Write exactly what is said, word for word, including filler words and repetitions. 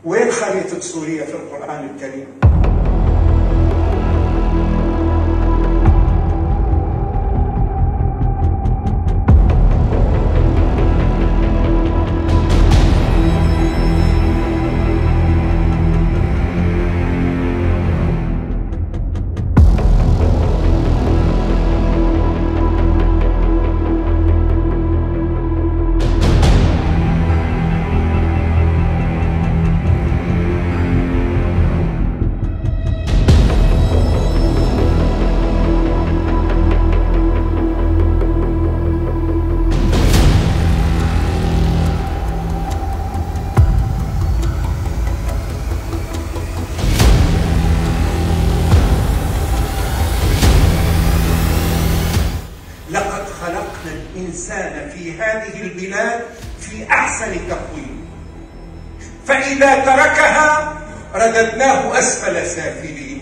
وين خريطة سوريا في القرآن الكريم؟ لقد خلقنا الإنسان في هذه البلاد في أحسن تقويم، فإذا تركها رددناه أسفل سافلين.